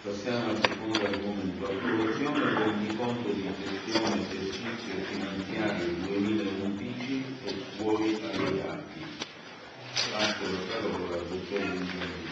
Passiamo al secondo argomento, approvazione del rendiconto di gestione esercizio finanziario 2011 e suoi allegati. Lascio la parola al dottor Luigi.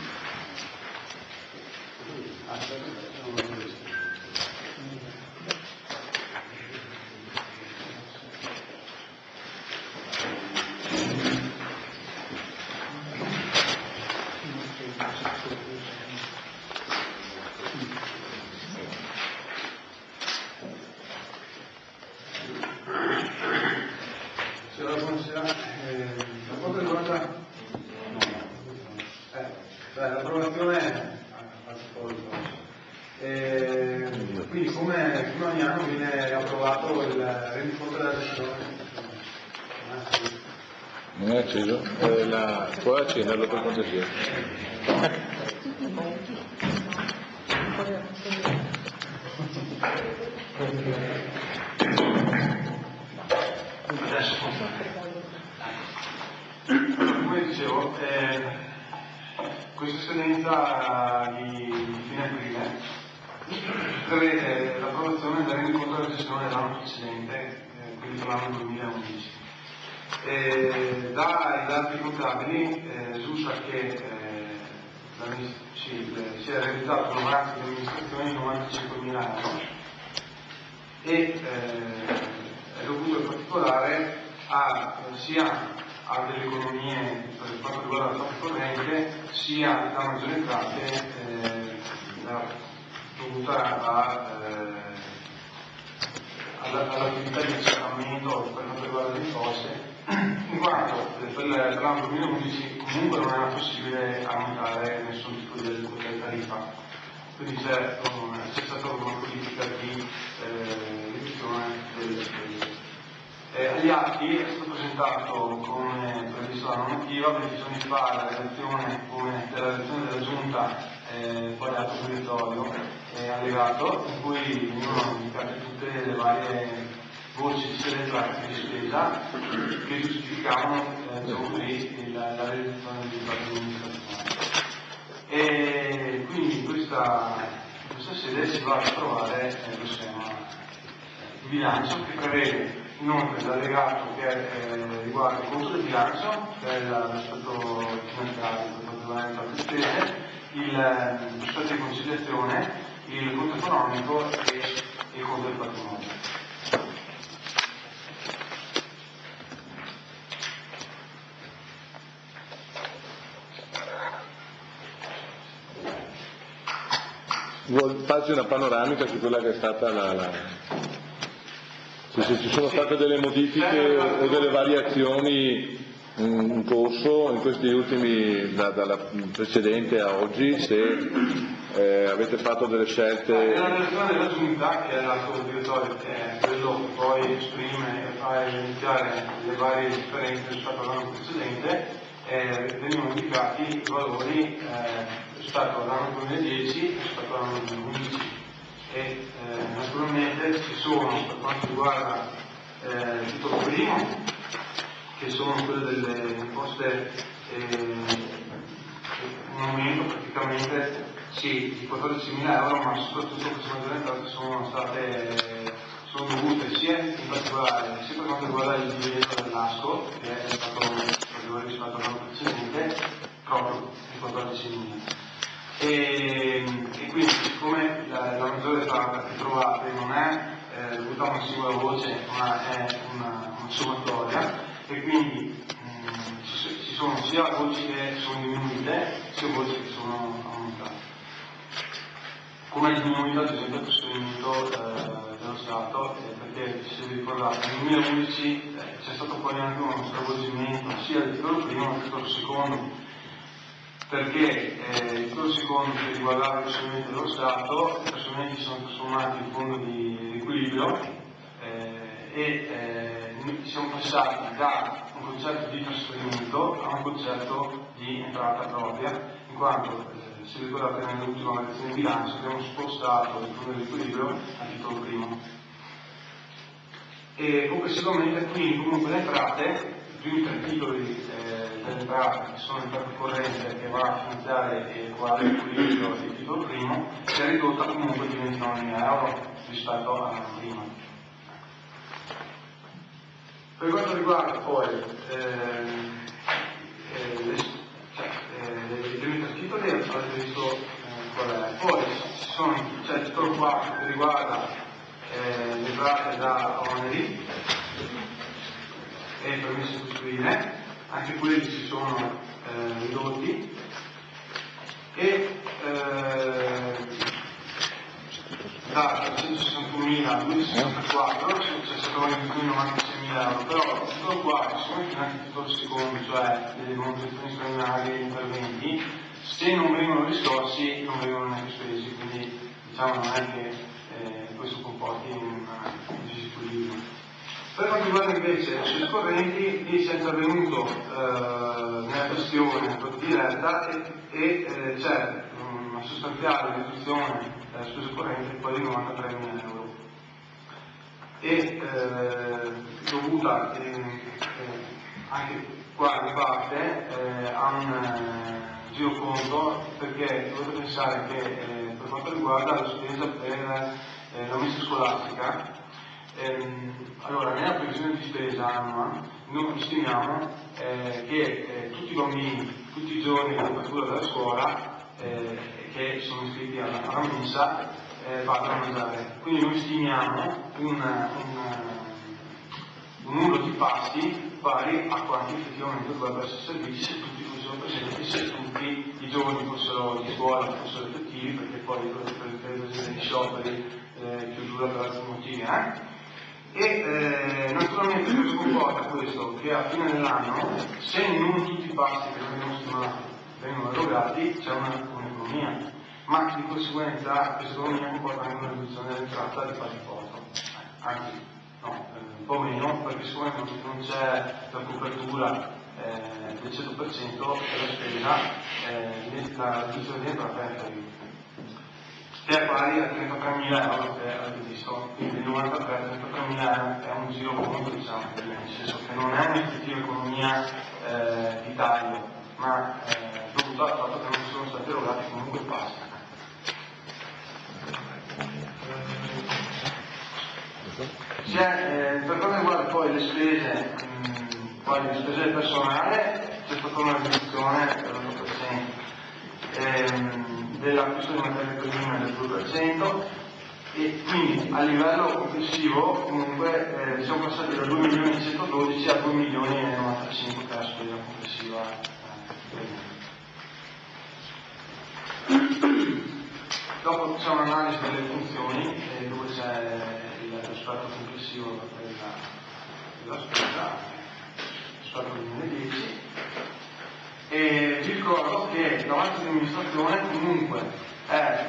L'approvazione quindi come ogni anno viene approvato il rendiconto della gestione. Non è acceso? Puoi accenderlo per cortesia? Adesso come dicevo, questa scadenza di fine aprile prevede l'approvazione del rendiconto della gestione dell'anno precedente, quindi dell'anno 2011. Dai dati contabili risulta che si è realizzato un avanzo di amministrazione di 95.000 euro e è dovuto in particolare sia a delle economie per quanto riguarda la parte corrente, sia da maggiori entrate dovuta all'attività di accertamento per quanto riguarda le imposte, in quanto per l'anno 2011 comunque non era possibile aumentare nessun tipo di tariffa, quindi c'è stata una politica di riduzione delle spese. Agli atti è stato presentato come previsto dalla normativa 20 giorni fa la relazione della Giunta, poi l'atto obbligatorio allegato, in cui venivano indicate tutte le varie voci sia di entrate che di spesa che giustificavano la realizzazione di questa amministrazione. E quindi questa sede si va a approvare lo schema di bilancio che prevede inoltre l'allegato che riguarda il conto del bilancio, che è lo stato finanziario per quanto riguarda le spese, lo stato di conciliazione, il conto economico e il conto del patrimonio. Farci una panoramica su quella che è stata se ci sono state delle modifiche o delle variazioni in corso in questi ultimi, dalla precedente a oggi, se avete fatto delle scelte. La relazione della Giunta, che è l'atto obbligatorio, che è quello che poi esprime e fa evidenziare le varie differenze rispetto all'anno precedente, venivano indicati i valori rispetto all'anno 2010 e rispetto all'anno 2011. E naturalmente ci sono, per quanto riguarda il titolo primo, che sono quelle delle imposte, un aumento praticamente di 14.000 euro, ma soprattutto queste maggiori entrate sono dovute sia in particolare sia per quanto riguarda il divieto dell'ASCO, che è stato maggiore rispetto all'anno precedente, proprio di 14.000. E quindi, siccome la maggiore entrata che trovate non è dovuta a una singola voce, ma è una sommatoria, e quindi ci sono sia voci che sono diminuite, sia voci che sono aumentate. Come è diminuito ad esempio il trasferimento dello Stato, perché se vi ricordate nel 2011 c'è stato poi anche uno stravolgimento sia del titolo primo che del titolo secondo, perché il titolo secondo che riguardava il trasferimento dello Stato, i trasferimenti sono trasformati in fondo di equilibrio e siamo passati da un concetto di trasferimento a un concetto di entrata propria, in quanto se vi ricordate nell'ultima variazione di bilancio abbiamo spostato il fondo di equilibrio al titolo primo. E complessivamente quindi comunque le entrate, i primi tre titoli delle entrate che sono entrate corrente che va a finanziare il quadro equilibrio del titolo primo, è ridotta comunque di 29.000 euro rispetto all'anno prima. Per quanto riguarda poi le limiti titoli, avete visto qual è. Poi c'è il titolo 4 che riguarda le entrate da oneri e permessi di costruire, anche quelli si sono ridotti e da 361.000 a 264 c'è stato un riduzione di 96.000 euro, però il titolo 4 sono finanziati il titolo secondo, cioè delle manutenzioni straordinarie e interventi, se non vengono riscossi non vengono neanche spesi, quindi diciamo non è che questo comporti un disequilibrio. Per quanto riguarda invece le spese correnti, lì si è intervenuto nella questione diretta e c'è una sostanziale riduzione delle spese correnti poi di 93.000 euro e dovuta anche qua in parte a un giroconto, perché dovete pensare che per quanto riguarda la spesa per la messa scolastica, allora nella previsione di spesa annua noi stimiamo che tutti i bambini, tutti i giorni di apertura della scuola che sono iscritti alla mensa vadano a mangiare. Quindi noi stimiamo un numero di pasti pari a quanti effettivamente dovrebbero essere serviti se tutti fossero presenti, se tutti i giorni fossero di scuola, fossero effettivi, perché poi per gli scioperi, chiusura per altri motivi. E naturalmente cosa comporta questo? Che a fine dell'anno, se non tutti i pasti che noi abbiamo stimato vengono erogati, c'è un'economia, ma di conseguenza questa economia comporta anche una riduzione dell'entrata di qualche poco, anzi no, un po' meno, perché siccome non c'è la copertura del 100% della spesa, la riduzione dell'entrata è inferiore, che è pari a 33.000 euro che avete visto, quindi il 93.000 è un giro conto, diciamo, nel senso che non è un'effettiva economia di taglio, ma dovuta al fatto che non sono stati erogati comunque pasti. Per quanto riguarda poi le spese del personale, c'è stata una riduzione dell'1% dell'acquisto di materie prime del 2%, e quindi a livello complessivo comunque siamo passati da 2.112.000 a 2.095.000 che è la spesa complessiva. Dopo c'è un'analisi delle funzioni dove c'è l'aspetto complessivo della spesa, l'aspetto 2010, e vi ricordo che davanti all'amministrazione comunque è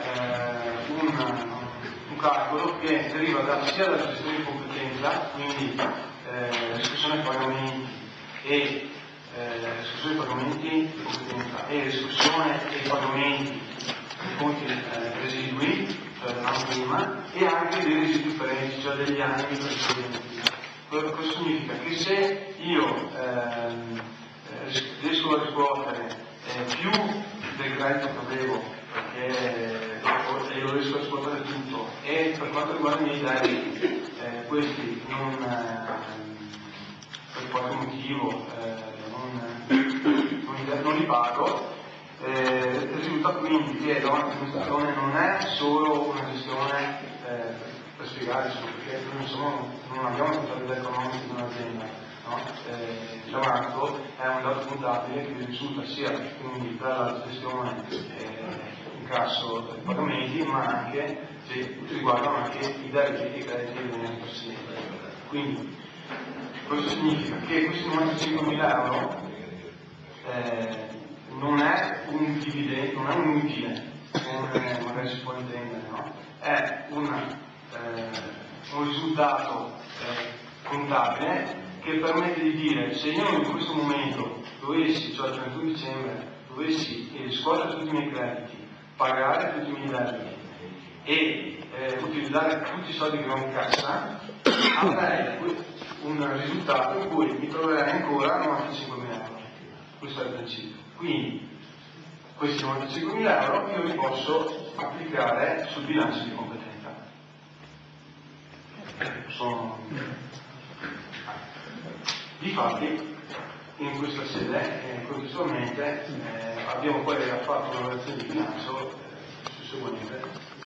un calcolo che deriva sia dalla gestione di competenza, quindi riscossione dei pagamenti e riscossione dei pagamenti di competenza e riscossione dei pagamenti dei conti residui, cioè dell'anno prima, e anche dei residui differenti, cioè degli anni precedenti. Questo significa che se io riesco a riscuotere più del credito che avevo, perché lo riesco a riscuotere tutto, e per quanto riguarda i miei debiti, questi non, per qualche motivo non li pago, risulta quindi che davanti all'amministrazione non è solo una gestione per spiegare, perché noi non abbiamo la contabilità economica di un'azienda, no? L'avanzo è un dato contabile che risulta sia quindi dalla gestione incasso dei pagamenti, ma anche se riguardano anche i debiti e i crediti che vengono persi. Quindi questo significa che questi 95.000 euro non è un dividendo, non è un utile, come magari si può intendere, no? È un risultato contabile che permette di dire: se io in questo momento dovessi, cioè il 31 dicembre, dovessi riscuotere tutti i miei crediti, pagare tutti i miei debiti e utilizzare tutti i soldi che ho in cassa, avrei un risultato in cui mi troverei ancora a 95.000 euro. questo è il principio. Quindi questi 95.000 euro io li posso applicare sul bilancio di competenza. Difatti, in questa sede, contestualmente, abbiamo poi fatto una relazione di bilancio sul seguente.